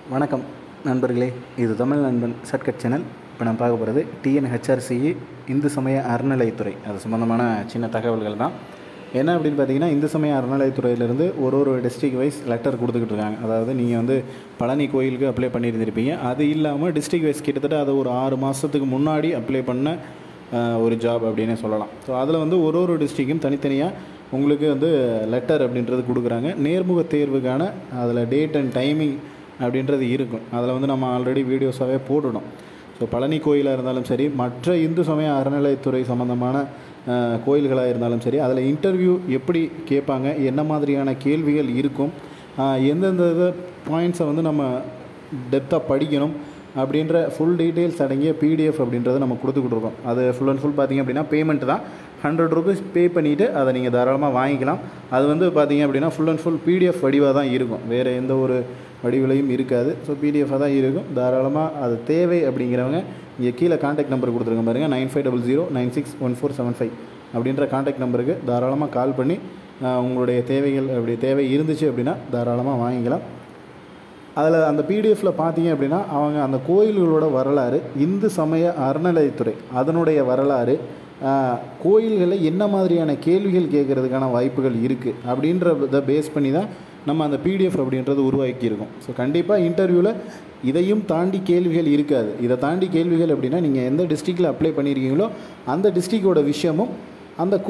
வணக்கம் நண்பர்களே, இது தமிழ் நண்பன் ஷார்ட்கட் சேனல். இப்போ நான் பார்க்க போகிறது TNHRCE இந்து சமய அறநிலையத்துறை அது சம்மந்தமான சின்ன தகவல்கள் தான். என்ன அப்படின்னு பார்த்தீங்கன்னா, இந்து சமய அறநிலையத்துறையிலேருந்து ஒரு டிஸ்ட்ரிக்ட் வைஸ் லெட்டர் கொடுத்துக்கிட்டு இருக்காங்க. அதாவது நீங்கள் பழனி கோயிலுக்கு அப்ளை பண்ணியிருந்திருப்பீங்க. அது இல்லாமல் டிஸ்ட்ரிக்ட் வைஸ் கிட்டத்தட்ட அதை ஒரு 6 மாதத்துக்கு முன்னாடி அப்ளை பண்ண ஒரு ஜாப் அப்படின்னே சொல்லலாம். ஸோ அதில் ஒரு டிஸ்ட்ரிக்கும் தனித்தனியாக உங்களுக்கு லெட்டர் அப்படின்றது கொடுக்குறாங்க. நேர்முக தேர்வுக்கான அதில் டேட் அண்ட் டைமிங் அப்படின்றது இருக்கும். அதில் நம்ம ஆல்ரெடி வீடியோஸாகவே போட்டுடும். ஸோ பழனி கோயிலாக இருந்தாலும் சரி, மற்ற இந்து சமய அறநிலையத்துறை சம்மந்தமான கோயில்களாக இருந்தாலும் சரி, அதில் இன்டர்வியூ எப்படி கேட்பாங்க, என்ன மாதிரியான கேள்விகள் இருக்கும், எந்தெந்த பாயிண்ட்ஸை நம்ம டெப்த்தாக படிக்கணும் அப்படின்ற ஃபுல் டீட்டெயில்ஸ் அடங்கிய PDF அப்படின்றத நம்ம கொடுத்துக்கிட்டு இருக்கோம். அது ஃபுல் அண்ட் ஃபுல் பார்த்திங்க அப்படின்னா பேமெண்ட் தான். 100 rupees பே பண்ணிவிட்டு அதை நீங்கள் தாராளமாக வாங்கிக்கலாம். அது பார்த்திங்க அப்படின்னா ஃபுல் அண்ட் ஃபுல் PDF வடிவாக தான் இருக்கும், வேறு எந்த ஒரு வடிவிலையும் இருக்காது. ஸோ PDF தான் இருக்கும். தாராளமாக அது தேவை அப்படிங்கிறவங்க இங்கே கீழே கான்டாக்ட் நம்பர் கொடுத்துருங்க பாருங்கள், 9500961475 அப்படின்ற கான்டாக்ட் நம்பருக்கு தாராளமாக கால் பண்ணி உங்களுடைய தேவைகள் தேவை இருந்துச்சு அப்படின்னா தாராளமாக வாங்கிக்கலாம். அதில் அந்த PDFயில் பார்த்தீங்க அப்படின்னா அவங்க அந்த கோயில்களோட வரலாறு, இந்து சமய அறநிலையத்துறை அதனுடைய வரலாறு, கோயில்களில் என்ன மாதிரியான கேள்விகள் கேட்குறதுக்கான வாய்ப்புகள் இருக்குது அப்படின்றத பேஸ் பண்ணி தான் நம்ம அந்த PDF அப்படின்றது உருவாக்கியிருக்கோம். ஸோ கண்டிப்பாக இன்டர்வியூவில் இதையும் தாண்டி கேள்விகள் இருக்காது. இதை தாண்டி கேள்விகள் அப்படின்னா நீங்கள் எந்த டிஸ்ட்ரிக்டில் அப்ளை பண்ணியிருக்கீங்களோ அந்த டிஸ்ட்ரிக்டோட விஷயமும், அந்த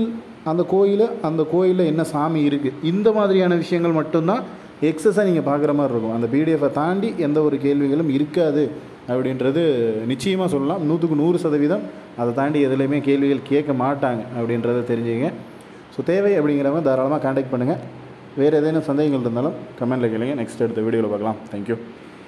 கோயிலில் என்ன சாமி இருக்குது, இந்த மாதிரியான விஷயங்கள் மட்டும்தான் எக்ஸஸாக நீங்கள் பார்க்குற மாதிரி இருக்கும். அந்த PDFை தாண்டி எந்த ஒரு கேள்விகளும் இருக்காது அப்படின்றது நிச்சயமாக சொல்லலாம். 100க்கு 100% அதை தாண்டி எதுலேயுமே கேள்விகள் கேட்க மாட்டாங்க அப்படின்றத தெரிஞ்சுங்க. ஸோ தேவை அப்படிங்கிறவங்க தாராளமாக கான்டாக்ட் பண்ணுங்கள். வேறு ஏதேனும் சந்தேகங்கள் இருந்தாலும் கமெண்ட்டில் கேளுங்க. நெக்ஸ்ட் அடுத்த வீடியோவில் பார்க்கலாம். தேங்க்யூ.